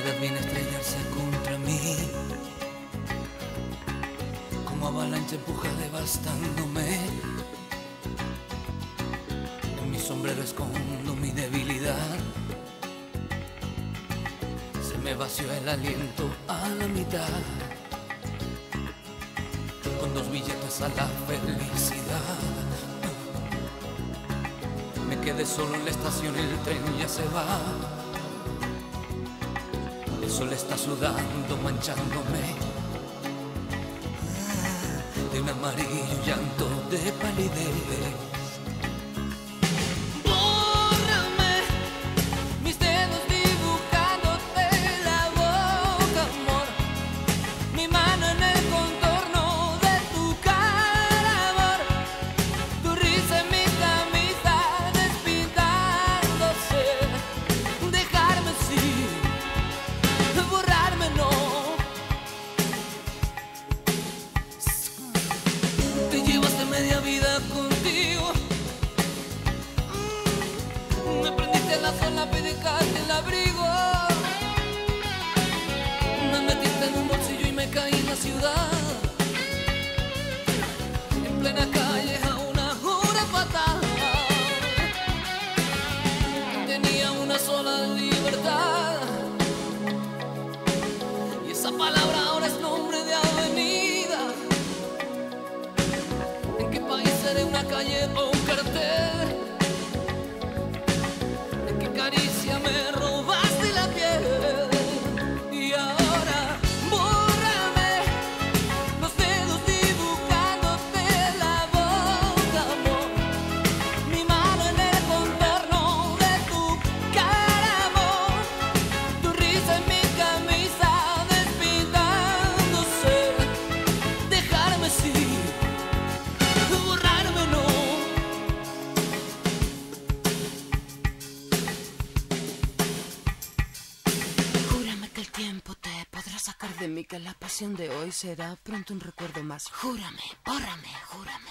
verdad viene a estrellarse contra mí, como avalancha empuja devastándome. En mi sombrero escondo mi debilidad, se me vació el aliento a la mitad, con 2 billetes a la felicidad. Me quedé solo en la estación, el tren ya se va. El sol está sudando, manchándome de un amarillo llanto de palidez. Bórrame mis dedos dibujándote la boca, amor. Mi mano en el contorno de tu cara, amor. Tu risa en mi camisa despintándose. Dejarme sí, borrarme no. Te llevaste media vida contigo. Me prendiste la solapa y dejaste el abrigo. Me metiste en un bolsillo y me caí en la ciudad, en plena calle a una hora fatal. Tenía una sola libertad, y esa palabra ahora es nombre de avenida. ¿En qué país seré una calle o un cartel? ¿En qué caricia me robaste la piel? Y ahora bórrame los dedos dibujándote la boca, amor. Mi mano en el contorno de tu cara, amor. Tu risa en mi camisa despintándose. Dejarme sí, borrarme no. Júrame que el tiempo te podrá sacar de mí, que la pasión de hoy será pronto un recuerdo más. Júrame, bórrame, júrame.